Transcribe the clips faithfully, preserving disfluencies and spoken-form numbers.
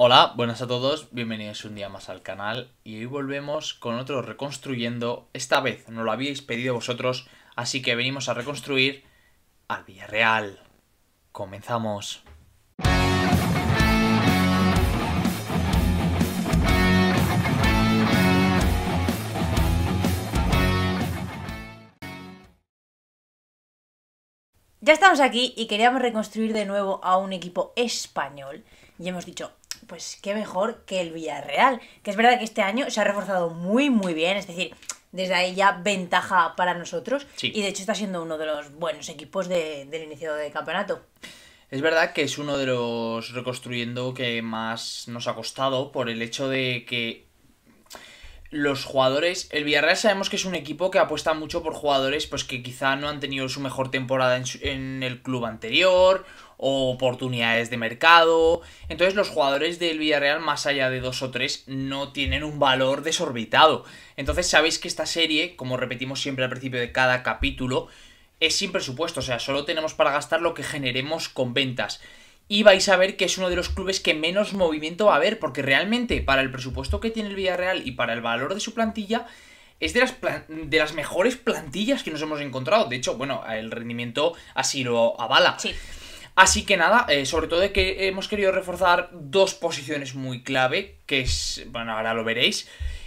Hola, buenas a todos, bienvenidos un día más al canal y hoy volvemos con otro reconstruyendo. Esta vez nos lo habíais pedido vosotros, así que venimos a reconstruir al Villarreal. Comenzamos. Ya estamos aquí y queríamos reconstruir de nuevo a un equipo español y hemos dicho, pues qué mejor que el Villarreal, que es verdad que este año se ha reforzado muy muy bien, es decir, desde ahí ya ventaja para nosotros. Sí. Y de hecho está siendo uno de los buenos equipos de, del inicio del campeonato. Es verdad que es uno de los reconstruyendo que más nos ha costado por el hecho de que los jugadores, el Villarreal sabemos que es un equipo que apuesta mucho por jugadores pues que quizá no han tenido su mejor temporada en, su, en el club anterior o oportunidades de mercado. Entonces los jugadores del Villarreal, más allá de dos o tres, no tienen un valor desorbitado. Entonces sabéis que esta serie, como repetimos siempre al principio de cada capítulo, es sin presupuesto, o sea, solo tenemos para gastar lo que generemos con ventas. Y vais a ver que es uno de los clubes que menos movimiento va a haber, porque realmente para el presupuesto que tiene el Villarreal y para el valor de su plantilla, es de las, de las mejores plantillas que nos hemos encontrado. De hecho, bueno, el rendimiento así lo avala. Sí. Así que nada, eh, sobre todo de que hemos querido reforzar dos posiciones muy clave, que es, bueno, ahora lo veréis.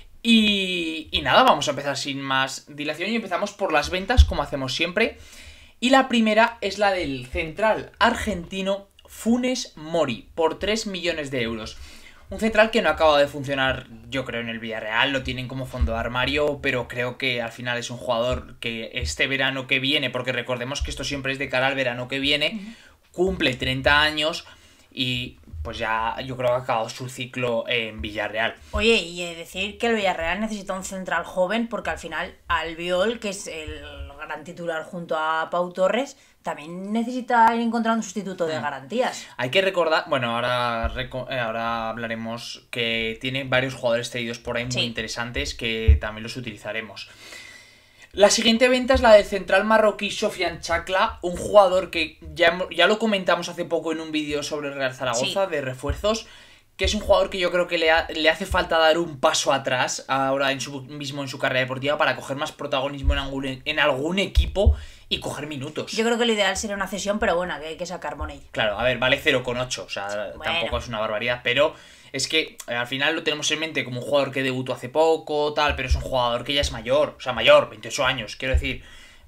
Y, y nada, vamos a empezar sin más dilación y empezamos por las ventas, como hacemos siempre. Y la primera es la del central argentino Funes Mori, por tres millones de euros. Un central que no acaba de funcionar, yo creo, en el Villarreal, lo tienen como fondo de armario, pero creo que al final es un jugador que este verano que viene, porque recordemos que esto siempre es de cara al verano que viene, uh-huh. Cumple treinta años y pues ya yo creo que ha acabado su ciclo en Villarreal. Oye, y decir que el Villarreal necesita un central joven porque al final Albiol, que es el gran titular junto a Pau Torres, también necesita ir encontrando un sustituto de garantías. Hay que recordar, bueno, ahora, ahora hablaremos que tiene varios jugadores cedidos por ahí muy sí. interesantes que también los utilizaremos. La siguiente venta es la del central marroquí Sofian Chakla, un jugador que ya, ya lo comentamos hace poco en un vídeo sobre el Real Zaragoza, sí. de refuerzos, que es un jugador que yo creo que le, ha, le hace falta dar un paso atrás ahora en su, mismo en su carrera deportiva para coger más protagonismo en algún, en algún equipo y coger minutos. Yo creo que lo ideal sería una cesión, pero bueno, que hay que sacar Money. Claro, a ver, vale cero coma ocho, o sea, bueno. Tampoco es una barbaridad, pero es que eh, al final lo tenemos en mente como un jugador que debutó hace poco, tal, pero es un jugador que ya es mayor, o sea, mayor, veintiocho años, quiero decir,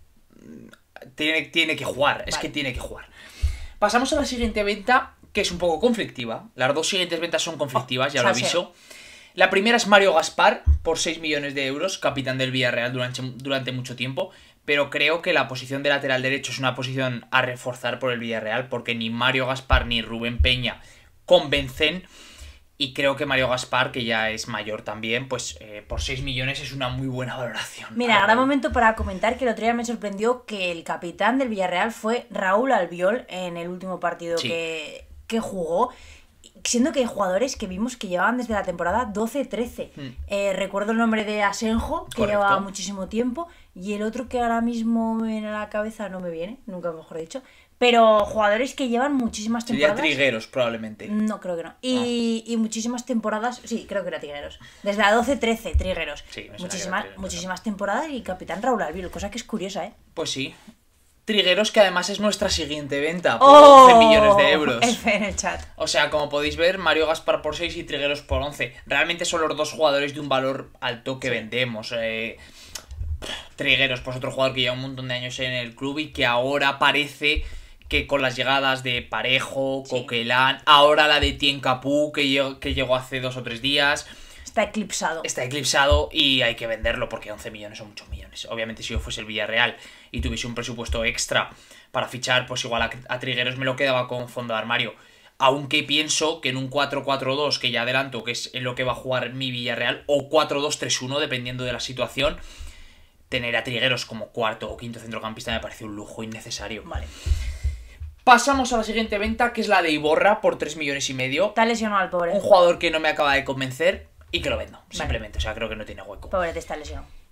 tiene, tiene que jugar, vale. Es que tiene que jugar. Pasamos a la siguiente venta, que es un poco conflictiva. Las dos siguientes ventas son conflictivas, oh, ya lo aviso. La primera es Mario Gaspar, por seis millones de euros, capitán del Villarreal durante, durante mucho tiempo. Pero creo que la posición de lateral derecho es una posición a reforzar por el Villarreal, porque ni Mario Gaspar ni Rubén Peña convencen. Y creo que Mario Gaspar, que ya es mayor también, pues eh, por seis millones es una muy buena valoración. Mira, gran momento para comentar que el otro día me sorprendió que el capitán del Villarreal fue Raúl Albiol en el último partido sí. que, que jugó. Siendo que hay jugadores que vimos que llevaban desde la temporada doce trece. Hmm. Eh, recuerdo el nombre de Asenjo, que Correcto. Llevaba muchísimo tiempo. Y el otro que ahora mismo me viene a la cabeza, no me viene, nunca mejor dicho. Pero jugadores que llevan muchísimas temporadas. Sería Trigueros, probablemente. No, creo que no. Y, ah. y muchísimas temporadas, sí, creo que era Trigueros. Desde la doce trece, Trigueros. Sí, me muchísimas, Trigueros, muchísimas temporadas y capitán Raúl Albiol, cosa que es curiosa, ¿eh? Pues sí. Trigueros, que además es nuestra siguiente venta, por oh, once millones de euros. F en el chat. O sea, como podéis ver, Mario Gaspar por seis y Trigueros por once. Realmente son los dos jugadores de un valor alto que sí. vendemos. Eh, Trigueros, pues otro jugador que lleva un montón de años en el club y que ahora parece que con las llegadas de Parejo, sí. Coquelán, ahora la de Tien Capú, que, llegó, que llegó hace dos o tres días... Está eclipsado. Está eclipsado y hay que venderlo porque once millones son muchos millones. Obviamente si yo fuese el Villarreal y tuviese un presupuesto extra para fichar, pues igual a, a Trigueros me lo quedaba con fondo de armario. Aunque pienso que en un cuatro cuatro dos, que ya adelanto que es en lo que va a jugar mi Villarreal, o cuatro dos tres uno, dependiendo de la situación, tener a Trigueros como cuarto o quinto centrocampista me parece un lujo innecesario. Vale. Pasamos a la siguiente venta, que es la de Iborra, por tres millones y medio. Está lesionado al pobre. Un jugador que no me acaba de convencer y que lo vendo, vale. Simplemente. O sea, creo que no tiene hueco. Pobre, te está lesionado.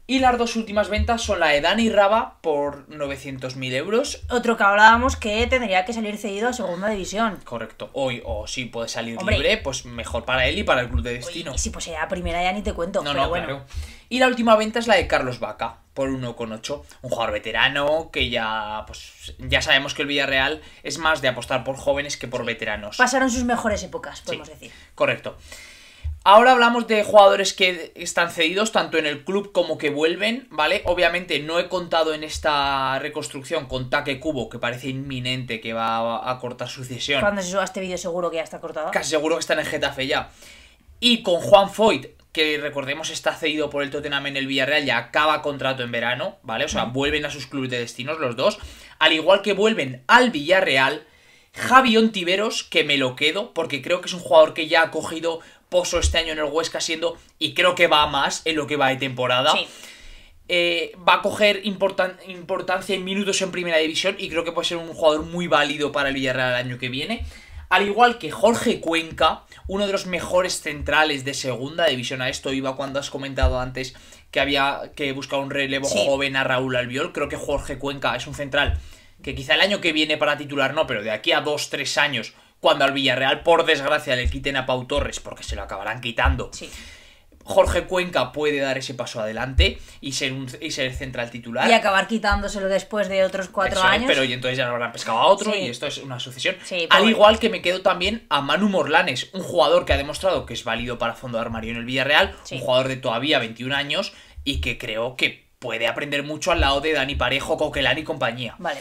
Y las dos últimas ventas son la de Dani Raba por novecientos mil euros. Otro que hablábamos que tendría que salir cedido a segunda división. Correcto. Hoy, o si puede salir Hombre. libre, pues mejor para él y para el club de destino. Y si pues ya primera ya ni te cuento. No, pero no, bueno. claro. Y la última venta es la de Carlos Vaca, por uno coma ocho. Un jugador veterano que ya, pues, ya sabemos que el Villarreal es más de apostar por jóvenes que por Sí. veteranos. Pasaron sus mejores épocas, podemos Sí, decir. correcto. Ahora hablamos de jugadores que están cedidos tanto en el club como que vuelven, ¿vale? Obviamente no he contado en esta reconstrucción con Take Kubo, que parece inminente que va a cortar su cesión. Cuando se suba este vídeo seguro que ya está cortado. Casi seguro que está en el Getafe ya. Y con Juan Foyt, que recordemos está cedido por el Tottenham en el Villarreal, ya acaba contrato en verano, ¿vale? O sea, vuelven a sus clubes de destinos los dos. Al igual que vuelven al Villarreal, Javi Ontiveros, que me lo quedo, porque creo que es un jugador que ya ha cogido pozo este año en el Huesca siendo, y creo que va a más en lo que va de temporada. Sí. Eh, va a coger importan- importancia en minutos en primera división y creo que puede ser un jugador muy válido para el Villarreal el año que viene. Al igual que Jorge Cuenca, uno de los mejores centrales de segunda división. A esto iba cuando has comentado antes que había que buscar un relevo Sí. joven a Raúl Albiol. Creo que Jorge Cuenca es un central que quizá el año que viene para titular no, pero de aquí a dos tres años, cuando al Villarreal por desgracia le quiten a Pau Torres, porque se lo acabarán quitando, Sí. Jorge Cuenca puede dar ese paso adelante y ser un y ser central titular. Y acabar quitándoselo después de otros cuatro Eso es, años. pero y entonces ya lo habrán pescado a otro Sí. y esto es una sucesión. Sí, Al pobre. igual que me quedo también a Manu Morlanes, un jugador que ha demostrado que es válido para fondo de armario en el Villarreal, Sí. un jugador de todavía veintiún años y que creo que puede aprender mucho al lado de Dani Parejo, Coquelán y compañía. Vale.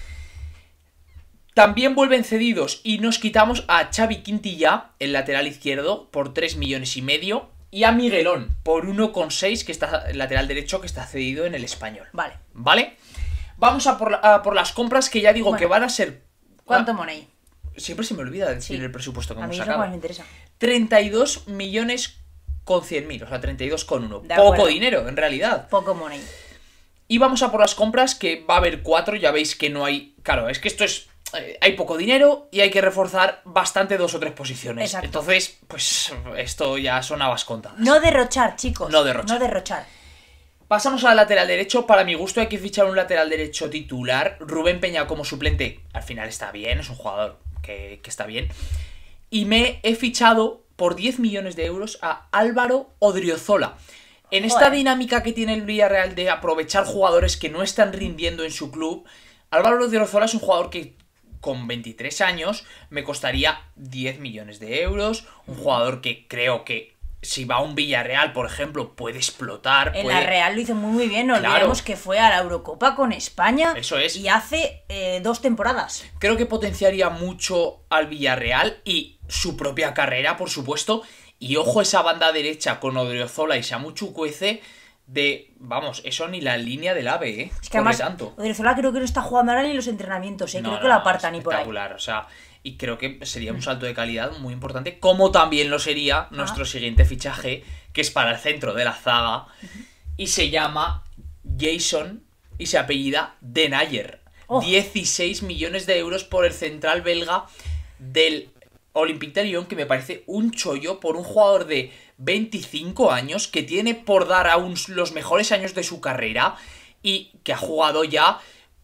También vuelven cedidos y nos quitamos a Xavi Quintilla, el lateral izquierdo, por tres millones y medio. Y a Miguelón, por uno coma seis, que está el lateral derecho, que está cedido en el Español. Vale. ¿Vale? Vamos a por, la- a por las compras que ya digo Bueno. que van a ser... ¿Cuánto Ah, money? siempre se me olvida decir Sí. el presupuesto que A hemos mí es lo que sacado. más me interesa. treinta y dos millones con cien mil, o sea, treinta y dos con uno. De Poco acuerdo. dinero, en realidad. Poco money. Y vamos a por las compras, que va a haber cuatro, ya veis que no hay... Claro, es que esto es... eh, hay poco dinero y hay que reforzar bastante dos o tres posiciones. Exacto. Entonces, pues esto ya son habas contadas. No derrochar, chicos. No derrochar. No derrochar. Pasamos al lateral derecho. Para mi gusto hay que fichar un lateral derecho titular. Rubén Peña como suplente, al final está bien, es un jugador que, que está bien. Y me he fichado por diez millones de euros a Álvaro Odriozola. En esta Joder. dinámica que tiene el Villarreal de aprovechar jugadores que no están rindiendo en su club, Álvaro Odriozola es un jugador que con veintitrés años me costaría diez millones de euros. Un jugador que creo que si va a un Villarreal, por ejemplo, puede explotar. En puede... la Real lo hizo muy bien. No Claro. olvidemos que fue a la Eurocopa con España. Eso es. Y hace eh, dos temporadas. Creo que potenciaría mucho al Villarreal y su propia carrera, por supuesto. Y ojo esa banda derecha con Odriozola y Samu Chukwueze de... Vamos, eso ni la línea del AVE, ¿eh? Es que Corre además, tanto. Odriozola creo que no está jugando ahora ni en los entrenamientos, ¿eh? No, creo no, que lo no, apartan y por ahí. espectacular, o sea... Y creo que sería un salto de calidad muy importante, como también lo sería nuestro siguiente fichaje, que es para el centro de la zaga, y se llama Jason, y se apellida Denayer. Oh. dieciséis millones de euros por el central belga del Olympique de Lyon, que me parece un chollo por un jugador de veinticinco años, que tiene por dar aún los mejores años de su carrera, y que ha jugado ya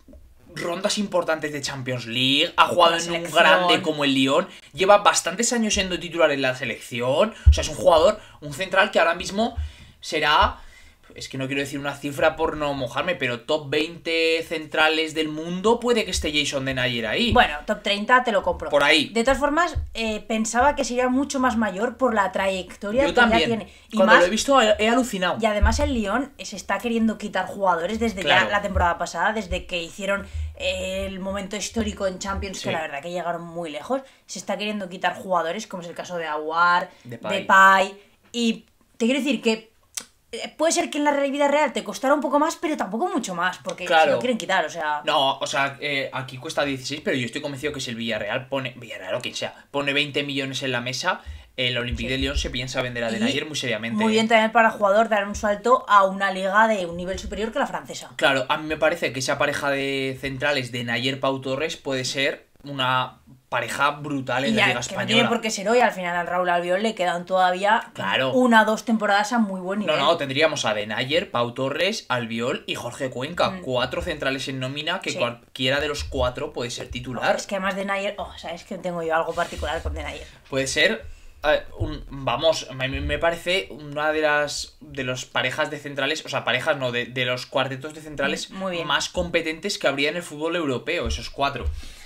rondas importantes de Champions League, ha jugado La en un selección. grande como el Lyon, lleva bastantes años siendo titular en la selección, o sea, es un jugador, un central que ahora mismo será, es que no quiero decir una cifra por no mojarme, pero top veinte centrales del mundo puede que esté Jason Denayer ahí. Bueno, top treinta te lo compro. Por ahí. De todas formas, eh, pensaba que sería mucho más mayor por la trayectoria Yo que también, ya tiene. Y, cuando más, lo he visto he, he alucinado. y además el Lyon se está queriendo quitar jugadores desde Claro. ya la temporada pasada, desde que hicieron eh, el momento histórico en Champions, Sí. que la verdad que llegaron muy lejos. Se está queriendo quitar jugadores, como es el caso de Aouar, Depay. Depay. Y te quiero decir que eh, puede ser que en la vida real te costara un poco más, pero tampoco mucho más, porque Claro. se lo quieren quitar, o sea... No, o sea, eh, aquí cuesta dieciséis, pero yo estoy convencido que si el Villarreal pone, Villarreal o quien sea, pone veinte millones en la mesa, el Olympique Sí. de Lyon se piensa vender a Y Denayer muy seriamente. Muy ¿eh? bien también para el jugador dar un salto a una liga de un nivel superior que la francesa. Claro, a mí me parece que esa pareja de centrales de Nayer Pau Torres puede ser una pareja brutal en y la ya, Liga que Española. no tiene por qué ser hoy, al final al Raúl Albiol le quedan todavía claro. una o dos temporadas a muy buen nivel. No, no, tendríamos a Denayer, Pau Torres, Albiol y Jorge Cuenca. Mm. Cuatro centrales en nómina que Sí. cualquiera de los cuatro puede ser titular. Es que además de Nayer, oh, sabes que tengo yo algo particular con De Nayer. Puede ser, eh, un, vamos, me, me parece una de las de los parejas de centrales, o sea, parejas no, de, de los cuartetos de centrales Muy bien. más competentes que habría en el fútbol europeo, esos cuatro.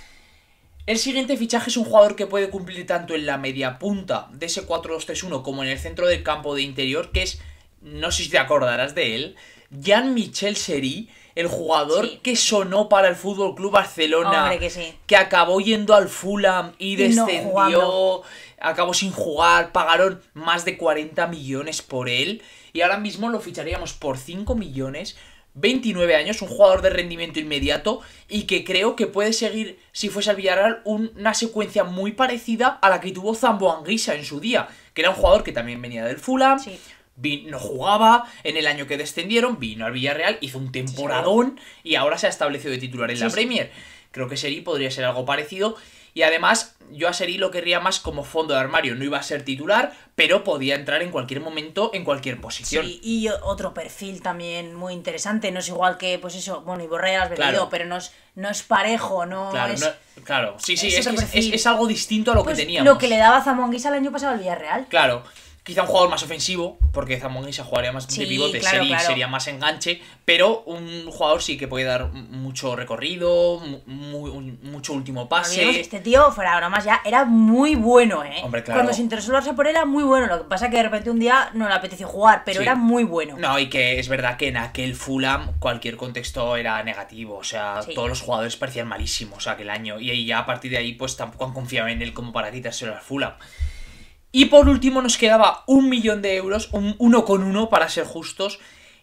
El siguiente fichaje es un jugador que puede cumplir tanto en la media punta de ese cuatro dos tres uno como en el centro del campo de interior, que es, no sé si te acordarás de él, Jean-Michel Seri, el jugador Sí. que sonó para el Fútbol Club Barcelona, Hombre, que sí. que acabó yendo al Fulham y Y no descendió, jugando. acabó sin jugar, pagaron más de cuarenta millones por él y ahora mismo lo ficharíamos por cinco millones. veintinueve años, un jugador de rendimiento inmediato y que creo que puede seguir, si fuese al Villarreal, un- una secuencia muy parecida a la que tuvo Zambo Anguissa en su día, que era un jugador que también venía del Fulham, Sí. vi- no jugaba, en el año que descendieron, vino al Villarreal, hizo un temporadón y ahora se ha establecido de titular en Sí, la sí. Premier. Creo que Seri podría ser algo parecido y además yo a Seri lo querría más como fondo de armario, no iba a ser titular, pero podía entrar en cualquier momento, en cualquier posición. Sí, y otro perfil también muy interesante, no es igual que, pues eso, bueno, Iborra ya lo has vendido, Claro. pero no es, no es parejo, no Claro, es... no- claro, sí, sí, es es, otro que es, perfil. es- es algo distinto a lo pues que teníamos. lo que le daba Zamonguisa el año pasado al Villarreal. Claro, quizá un jugador más ofensivo, porque Zamonguisa jugaría más Sí, de pivote, claro, Seri claro. sería más enganche, pero un jugador sí que puede dar m- mucho recorrido, mu- mu- un- mucho último No olvidemos que pase. este tío, fuera bromas ya, era muy bueno, ¿eh? Hombre, claro. Cuando se interesó el Barça por él era muy bueno, lo que pasa que de repente un día no le apeteció jugar, pero Sí. era muy bueno. No, y que es verdad que en aquel Fulham cualquier contexto era negativo, o sea, Sí. todos los jugadores parecían malísimos aquel año, y ahí ya a partir de ahí pues tampoco han confiado en él como para quitárselo al Fulham. Y por último nos quedaba un millón de euros, un uno con uno para ser justos,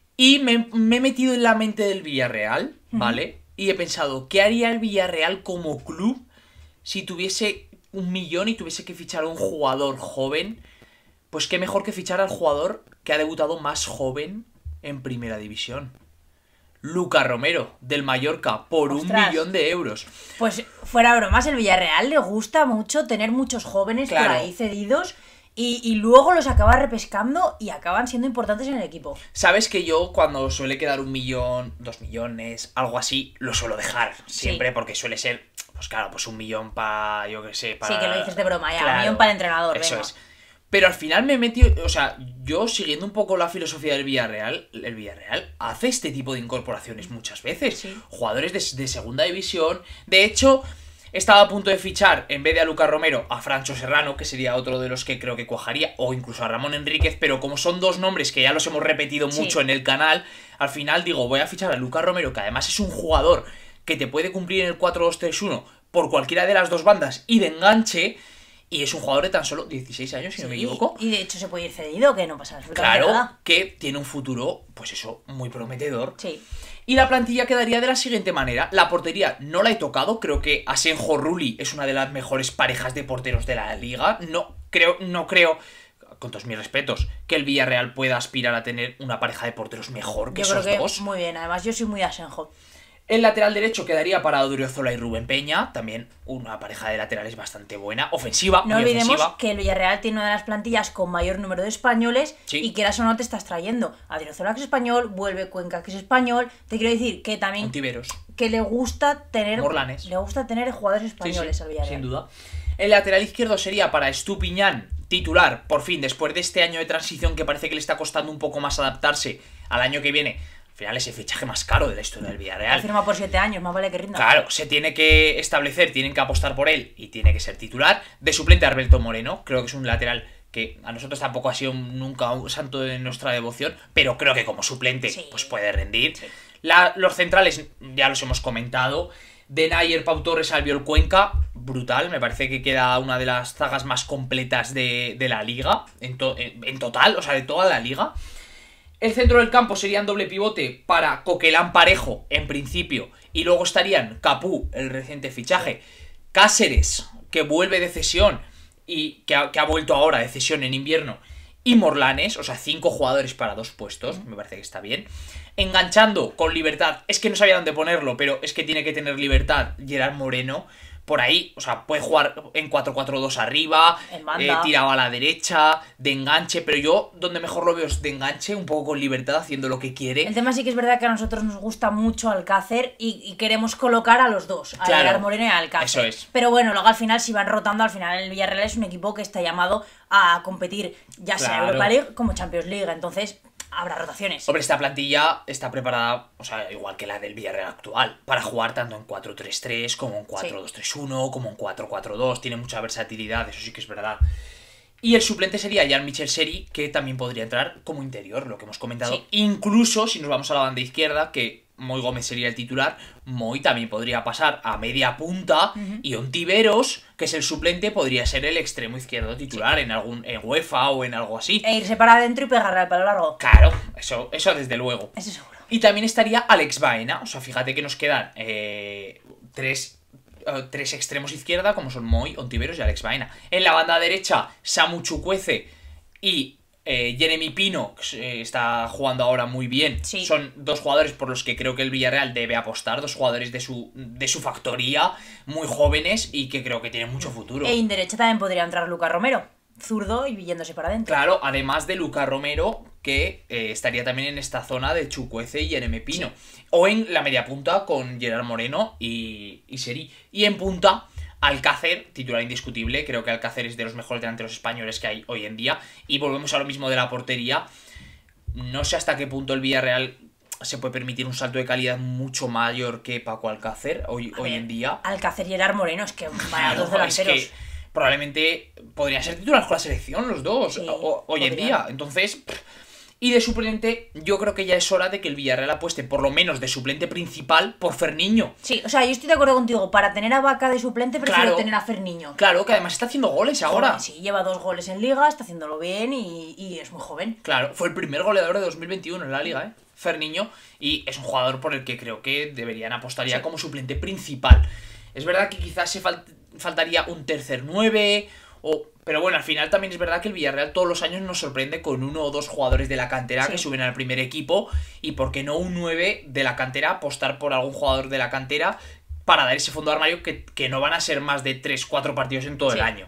y me, me he metido en la mente del Villarreal, ¿vale? Y he pensado, ¿qué haría el Villarreal como club si tuviese un millón y tuviese que fichar a un jugador joven? Pues qué mejor que fichar al jugador que ha debutado más joven en Primera División. Lucas Romero, del Mallorca, por Ostras. un millón de euros. Pues fuera bromas, el Villarreal le gusta mucho tener muchos jóvenes Claro. por ahí cedidos y, y luego los acaba repescando y acaban siendo importantes en el equipo. Sabes que yo cuando suele quedar un millón, dos millones, algo así, lo suelo dejar siempre Sí. porque suele ser, pues claro, pues un millón para, yo qué sé, para... Sí, que lo dices de broma, ya, Claro, un millón para el entrenador, Eso venga. es. Pero al final me he metido, o sea, yo siguiendo un poco la filosofía del Villarreal, el Villarreal hace este tipo de incorporaciones muchas veces. Sí. Jugadores de, de segunda división. De hecho, estaba a punto de fichar, en vez de a Lucas Romero, a Francho Serrano, que sería otro de los que creo que cuajaría, o incluso a Ramón Enríquez, pero como son dos nombres que ya los hemos repetido Sí. mucho en el canal, al final digo, voy a fichar a Lucas Romero, que además es un jugador que te puede cumplir en el cuatro dos tres uno por cualquiera de las dos bandas y de enganche. Y es un jugador de tan solo dieciséis años, si no me Sí, equivoco. Y de hecho se puede ir cedido, que no pasa absolutamente Claro, nada. que tiene un futuro, pues eso, muy prometedor. Sí. Y la plantilla quedaría de la siguiente manera. La portería no la he tocado. Creo que Asenjo Rulli es una de las mejores parejas de porteros de la liga. No creo, no creo, con todos mis respetos, que el Villarreal pueda aspirar a tener una pareja de porteros mejor que Yo creo esos que dos. muy bien, además yo soy muy Asenjo. El lateral derecho quedaría para Odriozola y Rubén Peña. También una pareja de laterales bastante buena. Ofensiva, No muy olvidemos ofensiva. que el Villarreal tiene una de las plantillas con mayor número de españoles Sí. y que eso no te estás trayendo. Adriozola que es español, vuelve Cuenca que es español. Te quiero decir que también Ontiveros. que le gusta tener Morlanes. le gusta tener jugadores Sí, españoles sí, al Villarreal. sin duda. El lateral izquierdo sería para Estupiñán, titular, por fin, después de este año de transición que parece que le está costando un poco más adaptarse al año que viene. Al final es el fichaje más caro de la historia del Ha Villarreal. firmado por siete años, más vale que rinda. Claro, se tiene que establecer, tienen que apostar por él y tiene que ser titular. De suplente Alberto Moreno, creo que es un lateral que a nosotros tampoco ha sido nunca un santo de nuestra devoción, pero creo que como suplente Sí. pues puede rendir. Sí. La- los centrales ya los hemos comentado. Denayer, Pau Torres, Albiol, Cuenca, brutal, me parece que queda una de las zagas más completas de, de la liga, en, to- en- en total, o sea, de toda la liga. El centro del campo serían doble pivote para Coquelán Parejo, en principio, y luego estarían Capú, el reciente fichaje, Cáceres, que vuelve de cesión y que ha, que ha vuelto ahora de cesión en invierno, y Morlanes, o sea, cinco jugadores para dos puestos, me parece que está bien. Enganchando con libertad, es que no sabía dónde ponerlo, pero es que tiene que tener libertad Gerard Moreno, por ahí, o sea, puede jugar en cuatro cuatro dos arriba, eh, tirado a la derecha, de enganche, pero yo donde mejor lo veo es de enganche, un poco con libertad, haciendo lo que quiere. El tema sí que es verdad que a nosotros nos gusta mucho Alcácer y, y queremos colocar a los dos, a claro, Gerard Moreno y a Alcácer. Eso es. Pero bueno, luego al final si van rotando, al final el Villarreal es un equipo que está llamado a competir, ya sea claro. Europa League como Champions League, entonces habrá rotaciones. Hombre, esta plantilla está preparada, o sea, igual que la del Villarreal actual, para jugar tanto en cuatro tres tres, como en cuatro dos tres uno, como en cuatro cuatro dos, tiene mucha versatilidad, eso sí que es verdad. Y el suplente sería Jean-Michel Seri, que también podría entrar como interior, lo que hemos comentado. Sí. Incluso si nos vamos a la banda izquierda, que Moy Gómez sería el titular, Moy también podría pasar a media punta, uh-huh. y Ontiveros, que es el suplente, podría ser el extremo izquierdo titular, sí. en algún en UEFA o en algo así. E irse para adentro y pegarle al palo largo. Claro, eso, eso desde luego. Eso seguro. Y también estaría Alex Baena, o sea, fíjate que nos quedan eh, tres... Uh, tres extremos izquierda, como son Moy, Ontiveros y Alex Baena. En la banda derecha, Samu Chukwueze y eh, Jeremy Pino, que eh, está jugando ahora muy bien. Sí. Son dos jugadores por los que creo que el Villarreal debe apostar, dos jugadores de su, de su factoría, muy jóvenes y que creo que tienen mucho futuro. E en derecha también podría entrar Lucas Romero, zurdo y yéndose para adentro. Claro, además de Lucas Romero, que eh, estaría también en esta zona de Chukwueze y Jeremy Pino. Sí. O en la media punta con Gerard Moreno y, y Seri. Y en punta, Alcácer, titular indiscutible. Creo que Alcácer es de los mejores delanteros españoles que hay hoy en día. Y volvemos a lo mismo de la portería. No sé hasta qué punto el Villarreal se puede permitir un salto de calidad mucho mayor que Paco Alcácer hoy, hoy en día. Alcácer y Gerard Moreno, es que van a dos delanteros. Es que probablemente podrían ser titulares con la selección los dos, sí, o, hoy podrían. en día. Entonces, pff, y de suplente, yo creo que ya es hora de que el Villarreal apueste, por lo menos de suplente principal, por Ferniño. Sí, o sea, yo estoy de acuerdo contigo. Para tener a Vaca de suplente prefiero claro, tener a Ferniño. Claro, que además está haciendo goles ahora. Joven, sí, lleva dos goles en Liga, está haciéndolo bien y, y es muy joven. Claro, fue el primer goleador de dos mil veintiuno en la Liga, ¿eh? Ferniño, y es un jugador por el que creo que deberían apostar ya sí. como suplente principal. Es verdad que quizás se fal faltaría un tercer nueve, o... pero bueno, al final también es verdad que el Villarreal todos los años nos sorprende con uno o dos jugadores de la cantera sí. que suben al primer equipo, y por qué no un nueve de la cantera, apostar por algún jugador de la cantera para dar ese fondo de armario que, que no van a ser más de tres cuatro partidos en todo sí. el año.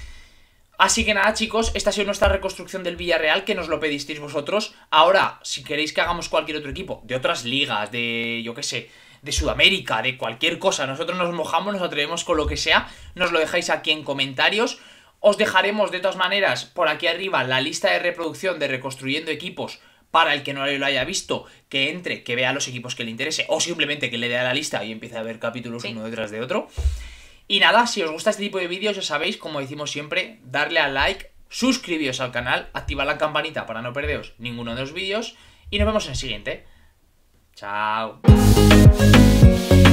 Así que nada, chicos, esta ha sido nuestra reconstrucción del Villarreal, que nos lo pedisteis vosotros. Ahora, si queréis que hagamos cualquier otro equipo, de otras ligas, de, yo qué sé, de Sudamérica, de cualquier cosa, nosotros nos mojamos, nos atrevemos con lo que sea, nos lo dejáis aquí en comentarios. Os dejaremos de todas maneras por aquí arriba la lista de reproducción de Reconstruyendo Equipos, para el que no lo haya visto, que entre, que vea los equipos que le interese, o simplemente que le dé a la lista y empiece a ver capítulos sí. uno detrás de otro. Y nada, si os gusta este tipo de vídeos, ya sabéis, como decimos siempre, darle al like, suscribiros al canal, activar la campanita para no perderos ninguno de los vídeos, y nos vemos en el siguiente. Chao.